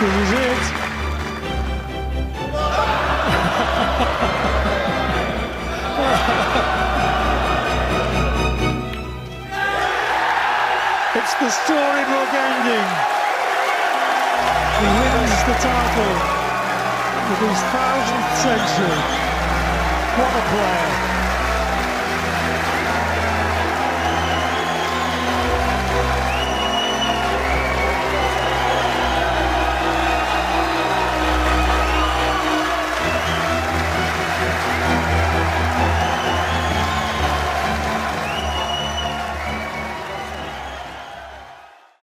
This is it. It's the storybook ending. He wins the title with his 1000th century. What a player.